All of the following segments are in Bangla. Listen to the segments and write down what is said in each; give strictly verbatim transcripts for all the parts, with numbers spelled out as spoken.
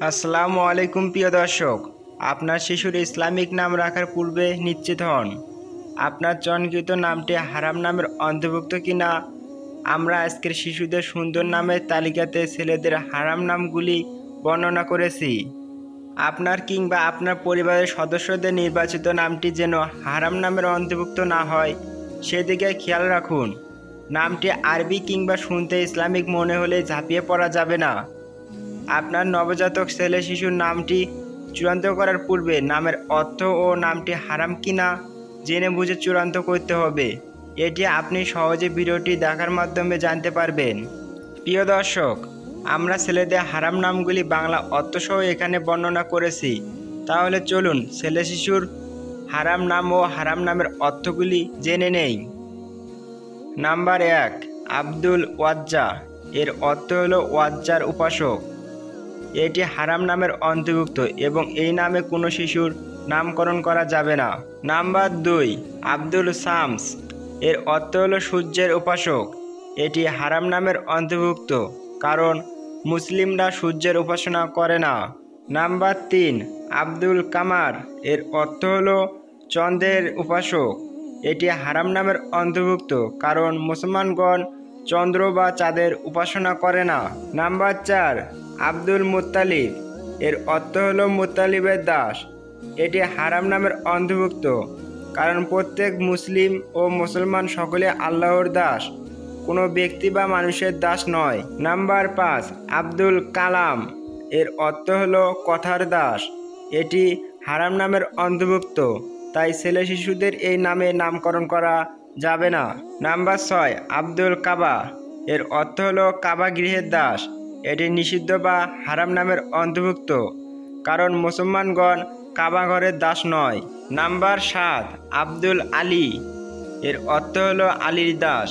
আসসালামু আলাইকুম প্রিয় দর্শক, আপনার শিশুর ইসলামিক নাম রাখার পূর্বে নিশ্চিত হন আপনার চয়নকৃত নামটি হারাম নামের অন্তর্ভুক্ত কিনা। আমরা আজকের শিশুদের সুন্দর নামের তালিকাতে ছেলেদের হারাম নামগুলি বর্ণনা করেছি। আপনার কিংবা আপনার পরিবারের সদস্যদের নির্বাচিত নামটি যেন হারাম নামের অন্তর্ভুক্ত না হয় সেদিকে খেয়াল রাখুন। নামটি আরবি কিংবা শুনতে ইসলামিক মনে হলে ঝাঁপিয়ে পড়া যাবে না। আপনার নবজাতক ছেলে শিশুর নামটি চূড়ান্ত করার পূর্বে নামের অর্থ ও নামটি হারাম কিনা জেনে বুঝে চূড়ান্ত করতে হবে। এটি আপনি সহজে ভিডিওটি দেখার মাধ্যমে জানতে পারবেন। প্রিয় দর্শক, আমরা ছেলেদের হারাম নামগুলি বাংলা অর্থসহ এখানে বর্ণনা করেছি। তাহলে চলুন ছেলে শিশুর হারাম নাম ও হারাম নামের অর্থগুলি জেনে নেই। নাম্বার এক, আব্দুল ওয়াজ্জা। এর অর্থ হলো ওয়াজ্জার উপাসক। এটি হারাম নামের অন্তর্ভুক্ত এবং এই নামে কোনো শিশুর নামকরণ করা যাবে না। নাম্বার দুই, আব্দুল শামস। এর অর্থ হলো সূর্যের উপাসক। এটি হারাম নামের অন্তর্ভুক্ত কারণ মুসলিমরা সূর্যের উপাসনা করে না। নাম্বার তিন, আব্দুল কামার। এর অর্থ হলো চন্দ্রের উপাসক। এটি হারাম নামের অন্তর্ভুক্ত কারণ মুসলমানগণ চন্দ্র বা চাঁদের উপাসনা করে না। নাম্বার চার, আব্দুল মুত্তালিব। এর অর্থ হলো মুত্তালিবের দাস। এটি হারাম নামের অন্তর্ভুক্ত কারণ প্রত্যেক মুসলিম ও মুসলমান সকলে আল্লাহর দাস, কোনো ব্যক্তি বা মানুষের দাস নয়। নাম্বার পাঁচ, আব্দুল কালাম। এর অর্থ হলো কথার দাস। এটি হারাম নামের অন্তর্ভুক্ত, তাই ছেলে শিশুদের এই নামে নামকরণ করা যাবে না। নাম্বার ছয়, আব্দুল কাবা। এর অর্থ হলো কাবা গৃহের দাস। এটি নিষিদ্ধ বা হারাম নামের অন্তর্ভুক্ত কারণ মুসলমানগণ কাবা ঘরের দাস নয়। নাম্বার সাত, আব্দুল আলী। এর অর্থ হলো আলীর দাস।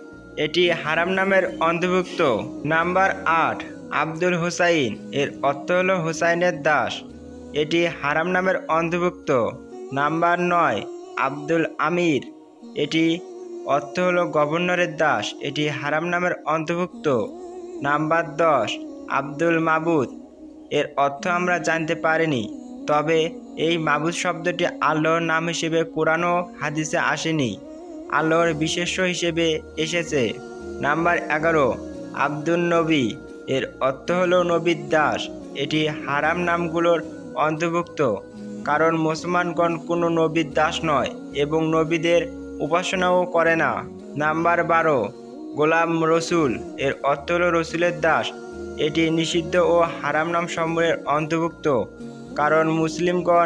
এটি হারাম নামের অন্তর্ভুক্ত। নাম্বার আট, আব্দুল হুসাইন। এর অর্থ হলো হুসাইনের দাস। এটি হারাম নামের অন্তর্ভুক্ত। নাম্বার নয়, আব্দুল আমির। এটি অর্থ হলো গভর্নরের দাস। এটি হারাম নামের অন্তর্ভুক্ত। নাম্বার দশ, আব্দুল মাবুদ। এর অর্থ আমরা জানতে পারিনি, তবে এই মাবুদ শব্দটি আল্লাহর নাম হিসেবে কোরআন ও হাদিসে আসেনি, আল্লাহর বিশেষ্য হিসেবে এসেছে। নাম্বার এগারো, আব্দুল নবী। এর অর্থ হলো নবীর দাস। এটি হারাম নামগুলোর অন্তর্ভুক্ত কারণ মুসলমানগণ কোনো নবীর দাস নয় এবং নবীদের উপাসনাও করে না। নাম্বার বারো, গোলাম রসুল। এর অর্থ হলো রসুলের দাস। এটি নিষিদ্ধ ও হারাম নাম সমূহের অন্তর্ভুক্ত কারণ মুসলিমগণ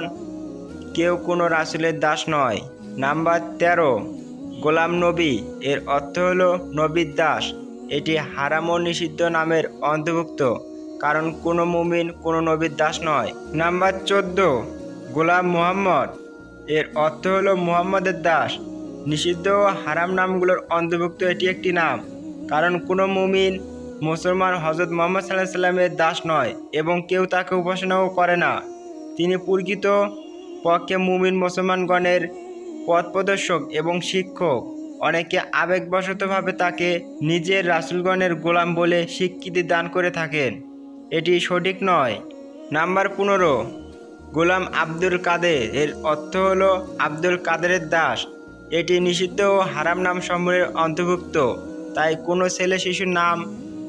কেউ কোনো রাসুলের দাস নয়। নাম্বার তেরো, গোলাম নবী। এর অর্থ হলো নবীর দাস। এটি হারাম ও নিষিদ্ধ নামের অন্তর্ভুক্ত কারণ কোনো মুমিন কোনো নবীর দাস নয়। নাম্বার চোদ্দ, গোলাম মুহাম্মদ। এর অর্থ হলো মুহাম্মদের দাস। নিষিদ্ধ ও হারাম নামগুলোর অন্তর্ভুক্ত এটি একটি নাম কারণ কোনো মুমিন মুসলমান হজরত মুহাম্মদ সাল্লাল্লাহু আলাইহি সাল্লামের দাস নয় এবং কেউ তাকে উপাসনাও করে না। তিনি প্রকৃত পক্ষে মুমিন মুসলমানগণের পথ প্রদর্শক এবং শিক্ষক। অনেকে আবেগবশতভাবে তাকে নিজের রাসূলগণের গোলাম বলে স্বীকৃতি দান করে থাকেন, এটি সঠিক নয়। নাম্বার পনেরো, গোলাম আব্দুল কাদের। এর অর্থ হলো আব্দুল কাদেরের দাস। এটি নিষিদ্ধ ও হারাম নাম সমূহের অন্তর্ভুক্ত, তাই কোনো ছেলে শিশুর নাম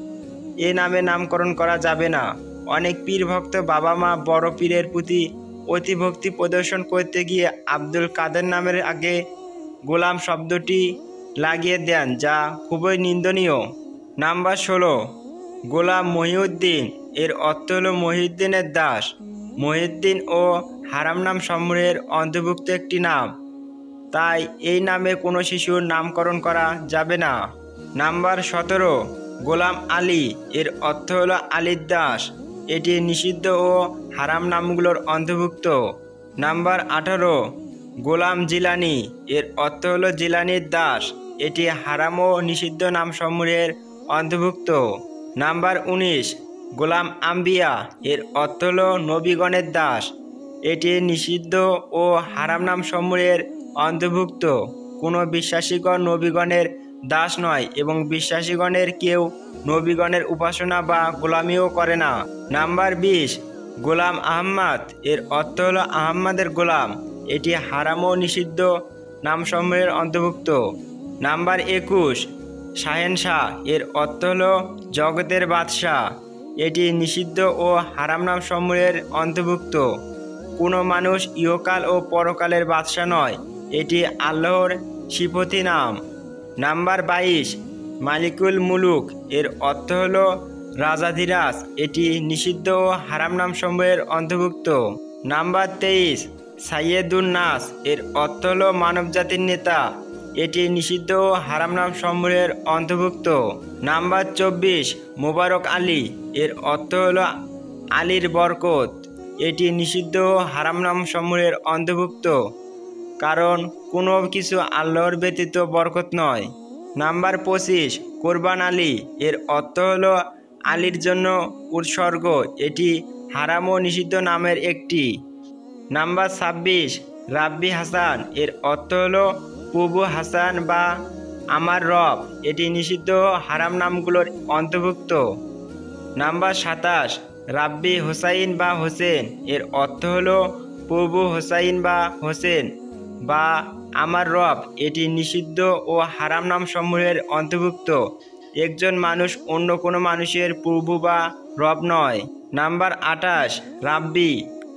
এ নামে নামকরণ করা যাবে না। অনেক পীর ভক্ত বাবা মা বড় পীরের প্রতি অতিভক্তি প্রদর্শন করতে গিয়ে আব্দুল কাদের নামের আগে গোলাম শব্দটি লাগিয়ে দেন, যা খুবই নিন্দনীয়। নাম্বার ষোলো, গোলাম মহিউদ্দিন। এর অর্থ হলো মহিউদ্দিনের দাস। মহিউদ্দিন ও হারাম নাম সমূহের অন্তর্ভুক্ত একটি নাম, তাই এই নামে কোনো শিশুর নামকরণ করা যাবে না। নাম্বার সতেরো, গোলাম আলী। এর অর্থ হলো আলীর দাস। এটি নিষিদ্ধ ও হারাম নামগুলোর অন্তর্ভুক্ত। নাম্বার আঠারো, গোলাম জিলানি। এর অর্থ হলো জিলানির দাস। এটি হারাম ও নিষিদ্ধ নামসমূহের অন্তর্ভুক্ত। নাম্বার উনিশ, গোলাম আম্বিয়া। এর অর্থ হলো নবীগণের দাস। এটি নিষিদ্ধ ও হারাম নামসমূহের অন্তর্ভুক্ত। কোনো বিশ্বাসীগণ নবীগণের দাস নয় এবং বিশ্বাসীগণের কেউ নবীগণের উপাসনা বা গোলামিও করে না। নাম্বার বিশ, গোলাম আহমদ এর অর্থ হলো আহম্মদের গোলাম, এটি হারাম ও নিষিদ্ধ নামসমূহের অন্তর্ভুক্ত। নাম্বার একুশ, শাহেনশাহ এর অর্থ হলো জগতের বাদশাহ, এটি নিষিদ্ধ ও হারাম নামসমূহের অন্তর্ভুক্ত। কোনো মানুষ ইহকাল ও পরকালের বাদশাহ নয়, এটি আল্লাহর সিফতি নাম। নাম্বার বাইশ, মালিকুল মুলুক এর অর্থ হলো রাজাধিরাজ, এটি নিষিদ্ধ ও হারাম নামসমূহের অন্তর্ভুক্ত। নাম্বার তেইশ, সাইয়েদুন নাস এর অর্থ হলো মানবজাতির নেতা, এটি নিষিদ্ধ ও হারাম নামসমূহের অন্তর্ভুক্ত। নাম্বার চব্বিশ, মোবারক আলী এর অর্থ হলো আলীর বরকত, এটি নিষিদ্ধ ও হারাম নামসমূহের অন্তর্ভুক্ত, কারণ কোনো কিছু আল্লাহর ব্যতীত বরকত নয়। নাম্বার পঁচিশ, কোরবান আলী এর অর্থ হলো আলীর জন্য উৎসর্গ, এটি হারাম ও নিষিদ্ধ নামের একটি। নাম্বার ছাব্বিশ, রাব্বি হাসান এর অর্থ হলো প্রভু হাসান বা আমার রব, এটি নিষিদ্ধ হারাম নামগুলোর অন্তর্ভুক্ত। নাম্বার সাতাশ, রাব্বি হোসাইন বা হোসেন এর অর্থ হলো প্রভু হোসাইন বা হোসেন বা আমার রব, এটি নিষিদ্ধ ও হারাম নামসমূহের অন্তর্ভুক্ত। একজন মানুষ অন্য কোনো মানুষের প্রভু বা রব নয়। নাম্বার আটাশ, রাব্বি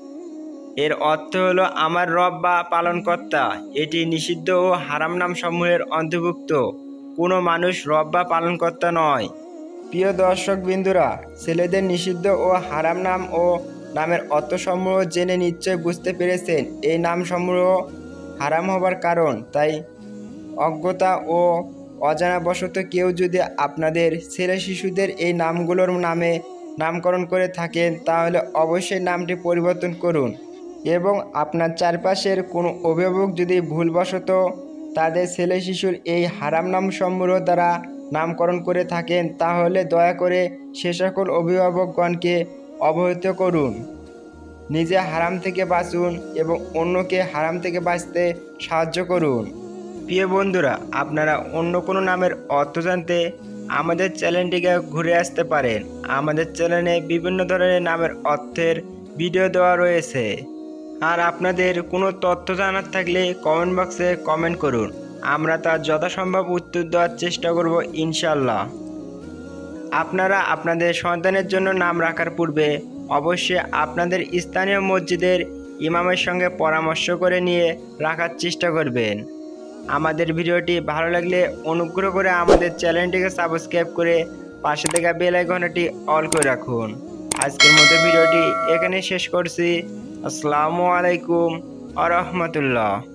এর অর্থ হলো আমার রব বা পালনকর্তা, এটি নিষিদ্ধ ও হারাম নামসমূহের অন্তর্ভুক্ত। কোনো মানুষ রব বা পালনকর্তা নয়। প্রিয় দর্শক বিন্দুরা, ছেলেদের নিষিদ্ধ ও হারাম নাম ও নামের অর্থসমূহ জেনে নিশ্চয় বুঝতে পেরেছেন এই নামসমূহ হারাম হবার কারণ। তাই অজ্ঞতা ও অজানাবশত কেউ যদি আপনাদের ছেলে শিশুদের এই নামগুলোর নামে নামকরণ করে থাকেন তাহলে অবশ্যই নামটি পরিবর্তন করুন, এবং আপনার চারপাশের কোনো অভিভাবক যদি ভুলবশত তাদের ছেলে শিশুর এই হারাম নামসমূহ দ্বারা নামকরণ করে থাকেন তাহলে দয়া করে সে সকল অভিভাবকগণকে অবহিত করুন। নিজে হারাম থেকে বাঁচুন এবং অন্যকে হারাম থেকে বাঁচতে সাহায্য করুন। প্রিয় বন্ধুরা, আপনারা অন্য কোনো নামের অর্থ জানতে আমাদের চ্যানেলটিকে ঘুরে আসতে পারেন। আমাদের চ্যানেলে বিভিন্ন ধরনের নামের অর্থের ভিডিও দেওয়া রয়েছে। আর আপনাদের কোনো তথ্য জানার থাকলে কমেন্ট বক্সে কমেন্ট করুন, আমরা তার যথাসম্ভব উত্তর দেওয়ার চেষ্টা করব ইনশাল্লাহ। আপনারা আপনাদের সন্তানের জন্য নাম রাখার পূর্বে অবশ্যই আপনাদের স্থানীয় মসজিদের ইমামের সঙ্গে পরামর্শ করে নিয়ে রাখার চেষ্টা করবেন। আমাদের ভিডিওটি ভালো লাগলে অনুগ্রহ করে আমাদের চ্যানেলটিকে সাবস্ক্রাইব করে পাশে থাকা বেল আইকনটি অল করে রাখুন। আজকের মতো ভিডিওটি এখানে শেষ করছি। আসসালামু আলাইকুম ওয়া রাহমাতুল্লাহ।